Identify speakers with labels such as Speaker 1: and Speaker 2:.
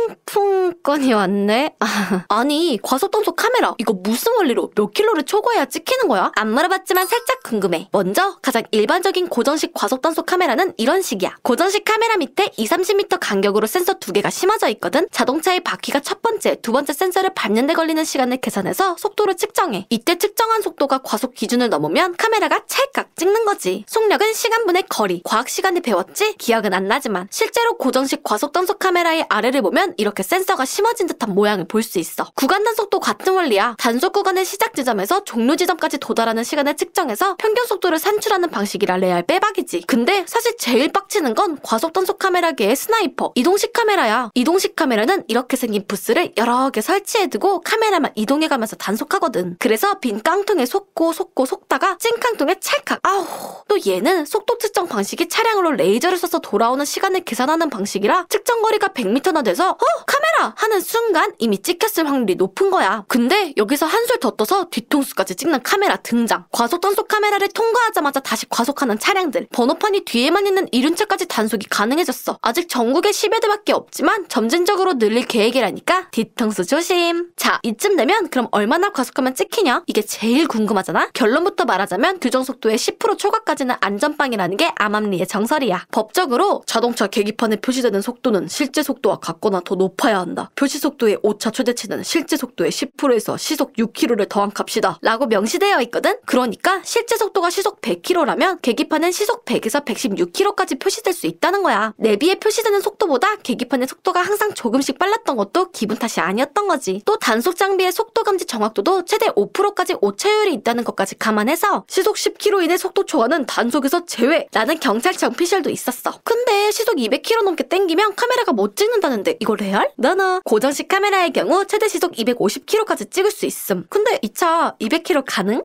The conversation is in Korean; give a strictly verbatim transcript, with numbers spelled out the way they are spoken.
Speaker 1: 상품권이 왔네? 아, 아니 과속단속 카메라 이거 무슨 원리로 몇 킬로를 초과해야 찍히는 거야? 안 물어봤지만 살짝 궁금해. 먼저 가장 일반적인 고정식 과속단속 카메라는 이런 식이야. 고정식 카메라 밑에 이십, 삼십 미터 간격으로 센서 두 개가 심어져 있거든. 자동차의 바퀴가 첫 번째, 두 번째 센서를 밟는 데 걸리는 시간을 계산해서 속도를 측정해. 이때 측정한 속도가 과속 기준을 넘으면 카메라가 찰칵 찍는 거지. 속력은 시간분의 거리. 과학 시간에 배웠지? 기억은 안 나지만 실제로 고정식 과속단속 카메라의 아래를 보면 이렇게 센서가 심어진 듯한 모양을 볼 수 있어. 구간 단속도 같은 원리야. 단속 구간의 시작 지점에서 종료 지점까지 도달하는 시간을 측정해서 평균 속도를 산출하는 방식이라 레알 빼박이지. 근데 사실 제일 빡치는 건 과속단속 카메라계의 스나이퍼 이동식 카메라야. 이동식 카메라는 이렇게 생긴 부스를 여러 개 설치해두고 카메라만 이동해가면서 단속하거든. 그래서 빈 깡통에 속고 속고 속다가 찐 깡통에 찰칵. 아우. 또 얘는 속도 측정 방식이 차량으로 레이저를 써서 돌아오는 시간을 계산하는 방식이라 측정 거리가 백 미터나 돼서 어? 카메라! 하는 순간 이미 찍혔을 확률이 높은 거야. 근데 여기서 한술 더 떠서 뒤통수까지 찍는 카메라 등장. 과속단속 카메라를 통과하자마자 다시 과속하는 차량들. 번호판이 뒤에만 있는 이륜차까지 단속이 가능해졌어. 아직 전국에 십여 대밖에 없지만 점진적으로 늘릴 계획이라니까 뒤통수 조심. 자, 이쯤 되면 그럼 얼마나 과속하면 찍히냐? 이게 제일 궁금하잖아? 결론부터 말하자면 규정속도의 십 퍼센트 초과까지는 안전빵이라는 게 암암리의 정설이야. 법적으로 자동차 계기판에 표시되는 속도는 실제 속도와 같거나 더 높아야 한다. 표시 속도의 오차 최대치는 실제 속도의 십 퍼센트에서 시속 육 킬로미터를 더한 값이다 라고 명시되어 있거든? 그러니까 실제 속도가 시속 백 킬로미터라면 계기판엔 시속 백에서 백십육 킬로미터까지 표시될 수 있다는 거야. 내비에 표시되는 속도보다 계기판의 속도가 항상 조금씩 빨랐던 것도 기분 탓이 아니었던 거지. 또 단속 장비의 속도 감지 정확도도 최대 오 퍼센트까지 오차율이 있다는 것까지 감안해서 시속 십 킬로미터 이내 속도 초과는 단속에서 제외라는 경찰청 피셜도 있었어. 근데 시속 이백 킬로미터 넘게 땡기면 카메라가 못 찍는다는데 이거 레알? 너너 고정식 카메라의 경우 최대 시속 이백오십 킬로미터까지 찍을 수 있음. 근데 이 차 이백 킬로미터 가능?